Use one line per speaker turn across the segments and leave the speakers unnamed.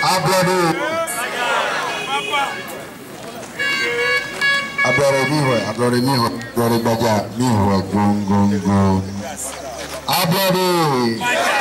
Applaudis. Applaudis mijo, applaudis mijo, applaudis baja, mijo, gongongo. Applaudis.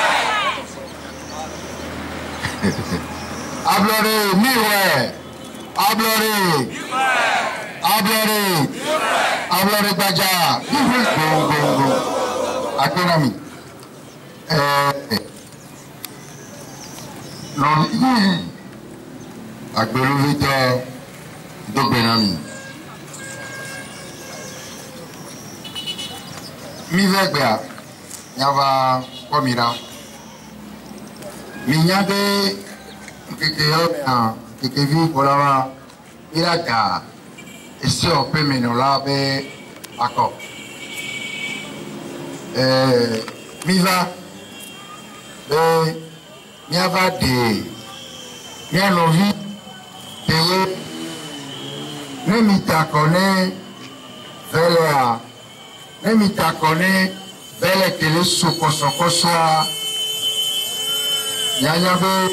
Applaudis mijo, applaudis. Applaudis. Applaudis baja, mijo, gongongo. Akonami. Non, Agbelu Victor Dogbenami. Mi vegba, yava komira. Mi nyade keke vi kolava iraka ese ope menola be ako. Mi va be Miava de Mianovi Tewe Nemitakone Velea Nemitakone Vele Tele Sokosokosoa Yanyabe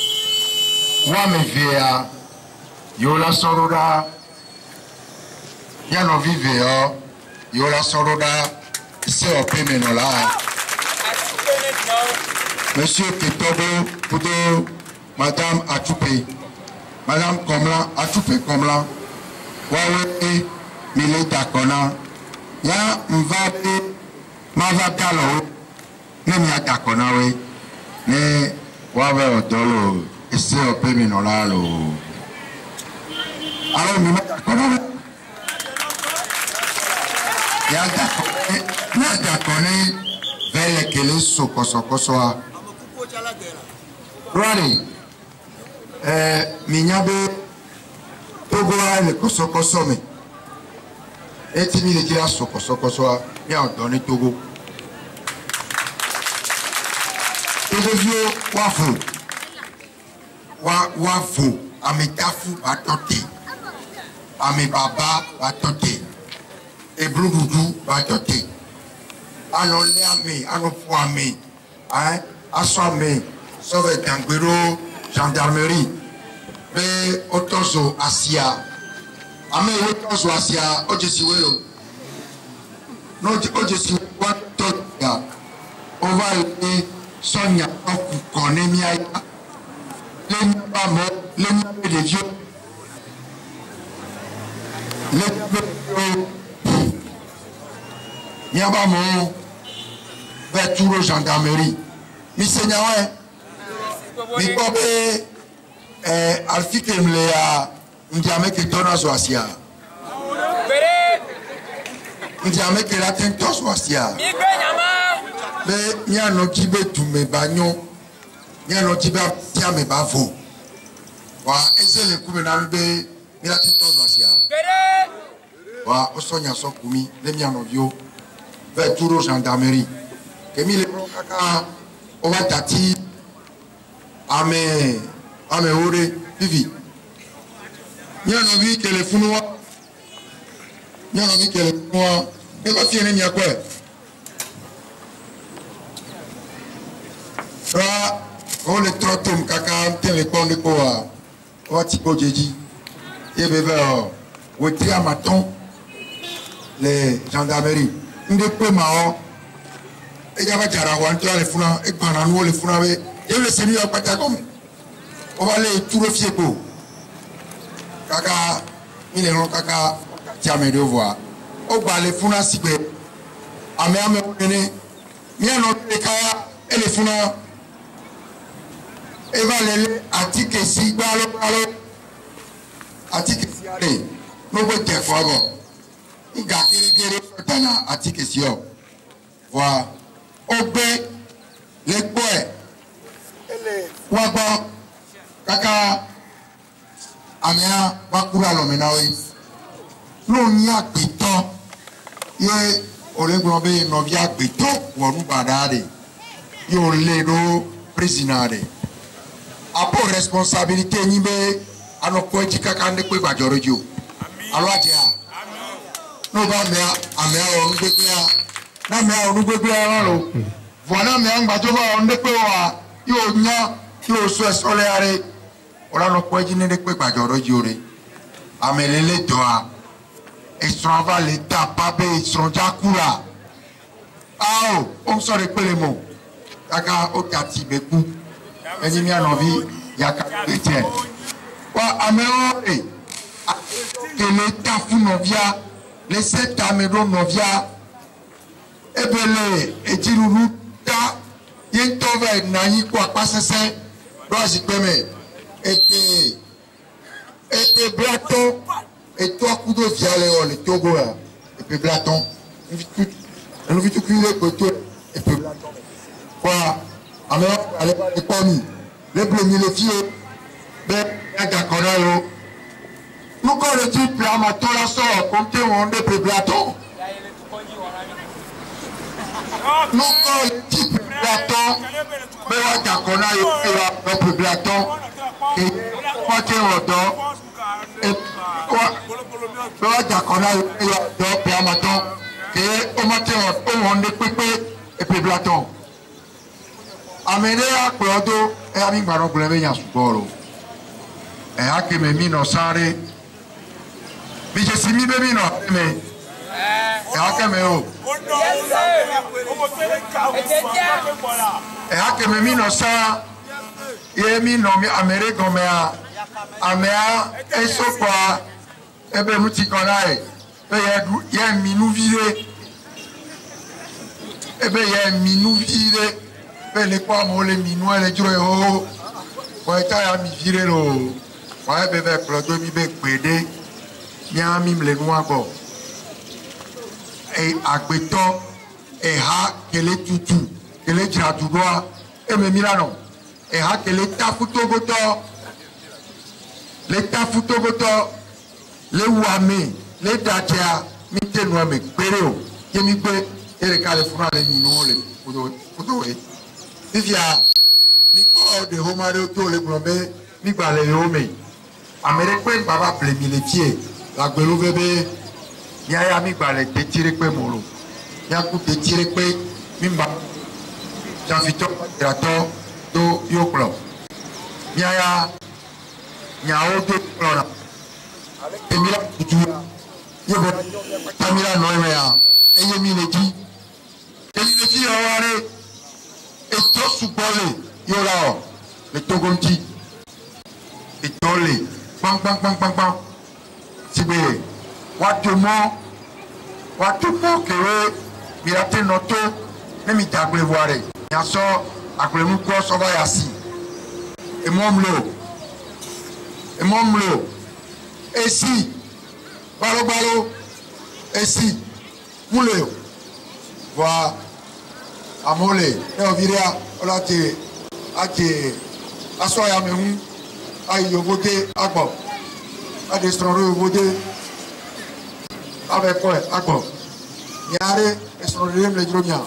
Wamevea Yola Soroda Mianovi Veo Yola Soroda Se Ope Menola Monsieur Ketobo, Poudo, Madame Atoupe, Madame Komla, Atoupe Komla, Wawe, Mileta Kona, Ya Mvabe, Mavakalo, Nemia Takonawe, Ne Wawe Odolo, Esse Ope Minolalo. Alors, Mimata Konawe, Ya Takone, Vele Kele Sokosokosoa. Rally, Minyabe, Togo, le Kosokosome. Et il y a déjà Sokosokosoa, il y a donné Togo. Togo vieux, Wafo, Wafo, Ametafu, Batote, Amebaba, Batote, et Bloudoudou, Batote. Anon Léame, Anon Pouame, hein, Assoame. Sauve Ganguero, gendarmerie, mais Otozo Asia. Ame Otozo Asia, Ojesiwelo. Non, Ojesiwelo, Toya. On va aller Sonia, Konemia, les Nabamo, les Nabé des vieux. Les Nabé Niabamo, vers Touro gendarmerie. Missenyawe. Mi kobe alfike mlea ndiame ke tona soasia. Ndiame ke la tento soasia. Be nya no kibe tume banyo. Nya no kibe tia me bavo. Wa ezele kume na mbe mi la tento soasia. Wa osonya sokumi le nya no vio ve Touro gendarmerie. Kemi le kaka o va tati Ame ore vivi. Nyano vi telefonua. Nyano vi telefonua. Eko tiene mi akwe. Fra on le trotum kaka téléphone ko wa. O ti ko jeji. E bebe o. We tri amaton les gendarmeries. Nde pe ma o. E jaba jara wa nto le funa e pana nu le funa be. Et le Seigneur pas comme on va aller tout le fiego. Kaka, il est long kaka, tiens mes devoirs. On va aller funa sibe. Ame onene, mien non le kaya et les funa. Et va aller attique si balo. Attique si allez. Nous pouvons te faire. Il garde les tana attique si yo. Voilà. Obé les bois. Wagba kaka amia bakura lomenawe no ni agbeton ye olegbo be no bi agbeton wonu badade yo le do presidente apo responsabilité ni be anoko ji kaka nde pe gbajoro jo alo ajia no ba me amia onu gbegbe a na me onu gbegbe a ro voilà me ngbajo ba onu pe wa yo nya yo so esoleare Ora no kwa jine de pe gbajoro jore. Amelele doa. Esron va l'état pape esron jakura. Ah, on se repelle mo. Yaka o kati beku. Eni mi anovi yaka Etienne. Wa ameo e. Que l'état fou novia, les 7 améro novia. Ebele ejiruru ta yentove nani kwa pasese. Dozi peme. Et Blaton, et toi, coup de viale, le Togo, et puis Blaton, nous vit tout cuire, et puis Blaton. Quoi, alors, allez, les pommes, les bleus, les filles, ben, d'accord, nous, quand le type, là, ma tour, la sort, comptez, on est puis Blaton. Nous, quand le type, Blaton, ben, d'accord, on puis Blaton, et quoi qu'il y ait et quoi d'accord et amaton et au matin on est pépé et puis Platon amené à Claudio et à Mingaro pour les Yansupolo et à que mes mino sare mais je suis mis bébé non mais et à que mes eaux et à que mes mino sare et mino américain comme Amea esokwa ebe mutikolae ebe ye minu vile ebe ye minu vile ebe le kwa mo le minu ele juro ho wa ta ya mi vile lo wa ebe be plodo mi be pede nya mi mle nu abo e agbeto e ha kele tutu kele jatudoa e me milano e ha kele tafutogoto l'État Foutogoto, les Ouamé, les Datia, Mité Nouamé, Péréo, Yémipé, et les Califounas, les Minou, les Foutoé. Vivia, Miko de Homaro, les Blomé, Miba les Homé. Américain, Baba, Plémi les pieds, la Guélou bébé, Yaya Miba les détiré que Molo. Yakou détiré que Mimba, Jean-Vito, Graton, Do Yoklo. Yaya. Nyao de plora. Emila kutua. Yebo Tamila noemea. Eyemi leji. Eyemi aware. Eto supole yorao. Le togonti. Etole. Bang bang bang bang bang. Sibe. Watumo kewe. Mirate noto. Nemi tagwe voire. Nyaso akwemu kwa soba yasi. Emomlo. Et mon bleu, et si, balo, et si, moule, voilà, à mole, et on vira, on a été, à soi, à me à y voter, à quoi, à descendre, voter, avec quoi, à quoi, yare, et son rêve, les dromia,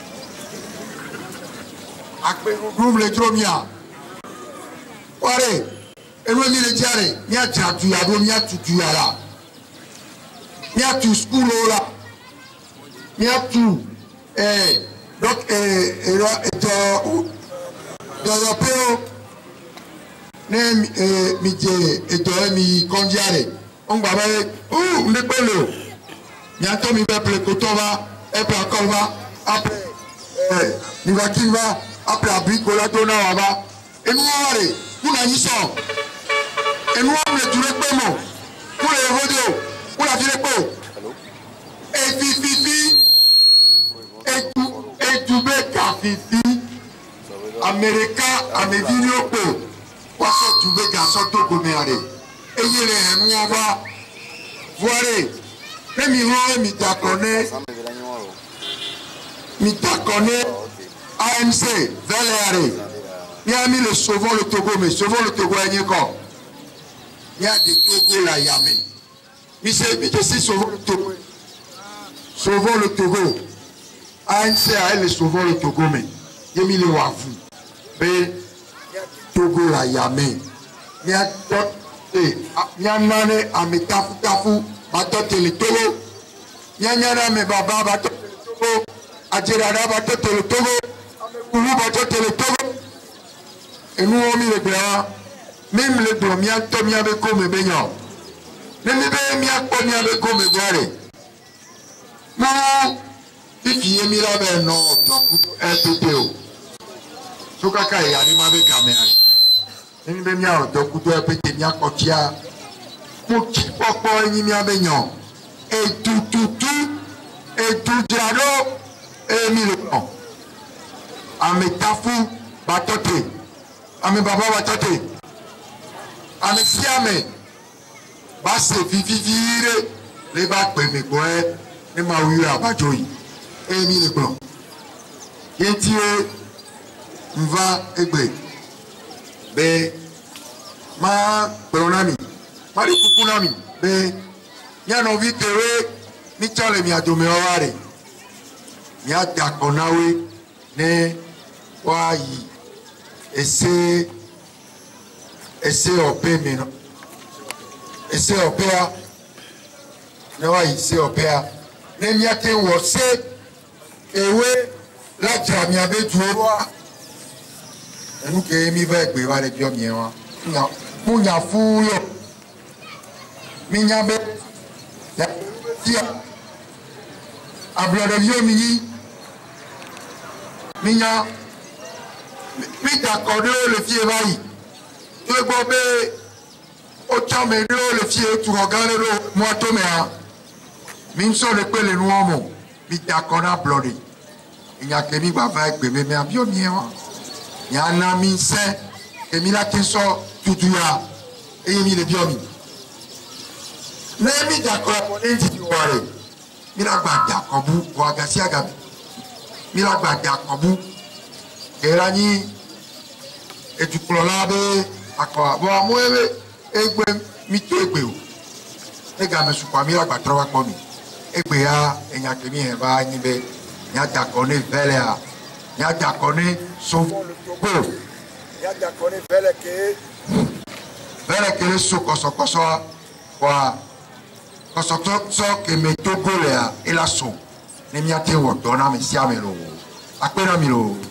à quoi, les dromia, voilà. Et nous, les diarrhées, il y a tu là. Il y a tout school là. Il y a tout. Donc, là, dans le pays, on va on est pas là. Il y a tout, il va appeler Kotova, après Akolva, après Nivakiva, après Abricola, Donava. Et nous, nous n'avons pas. Et nous avons le tour pour les rodéos, pour la ville. Et Fifi, et tout béca Fifi, Américain, Amédino, quoi ça, tout béca, sorto comme allez. Et il y a un mois, voilà, les miroirs, m'y AMC, Valéré. Il y a mis le sauvons le Togo, mais sauvons le Togo, il y a encore. Il y a des Togo là, Yamé. Mais c'est sauvons le Togo. Sauvons le Togo. ANC a elle sauvons le Togo, mais il y a mis le Wafou. Mais Togo là, Yamé. Il y a d'autres. Il y a un année à Metafu, Batote le Togo. Il y a un année à Baba, Batote le Togo. À Djerada, Batote le Togo. Koulou, Batote le Togo. Et nous, on a mis les bras. même le domia tomia be comme benyo ne me be mia komia be comme gore mo ifi emi la be no to epeteo so kaka ya ni ma be kamera ne be mia to kuto epete mia kotia mo ki popo yin mia be nyon et tout dialo et mi le plan ame tafu batote ame baba batote ame siame ba se vivire le ba pe me boe ne ma wi abajo yi et mi le plan yenti mva egbe be ma pronami mari kukunami be nyano vitewe ni chale mi adome oware mi adakonawe ne wa yi ese ope mi no ese opea ne wa yi se opea ne mi ate wo se ewe la jra mi abeju wa enu ke mi va egbe wa le bi o mi wa mu nya fu yo mi nya be tia ablodo yo minya mi ta kodo le fie bayi to gbo be o cha me do le fie tu regane lo mo to me a mi so le pe le nu omo mi ta kona bloody inya ke mi gba fa egbe me abio mi won ya na mi se ke mi la tin so tutu ya e mi le bio mi Nemi dakora ponenti di ware. Miragba dakobu wagasi agabi. Miragba dakobu. Erani etukulolabe akwa. Bo amoewe egbe mito egbe o. Ega me supa miragba trowa komi. Egbe ya enyakemi heba nibe. Nya dakone vele a. Nya dakone sovo le togo. Nya dakone vele ke. Vele ke le sokoso wa. So que me tocó la el aso. Ne mi ate wo dona me sia me lo. Akpera mi lo.